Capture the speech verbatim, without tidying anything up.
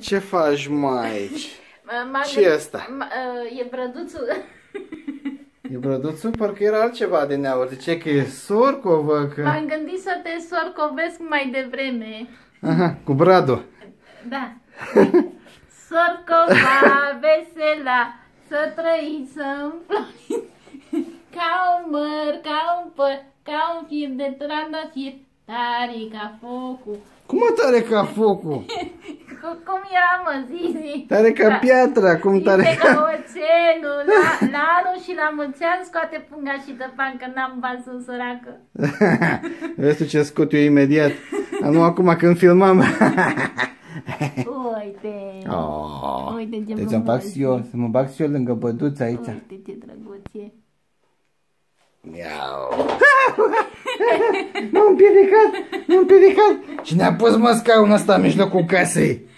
Ce faci, mai aici? Ce e asta? E brăduțul. E brăduțul? Parcă era altceva de neauri. De ce? Că e sorcovă? Că... M-am gândit să te sorcovesc mai devreme. Aha, cu bradul. Da. Sorcova, vesela, să trăiți, să înfloriți, ca un măr, ca un păr, ca un fir de trandafir, tare ca focul. Cum mă tare ca focul? Cum era, mă, zi, zi? Tare ca da. Piatra, cum tare ca... ca oțelul, la, la anul și la mulți ani scoate punga și dă bani, că n-am bani, sunt săracă. Vezi tu ce scot eu imediat? Nu acum când filmam. Uite, oh, uite ce deci să-mi bag și eu, să mă bag și eu lângă băduț aici. Uite ce drăguț e. Miau. M-am împiedicat, m-am împiedicat. Cine a pus mă scaunul ăsta în mijlocul casei?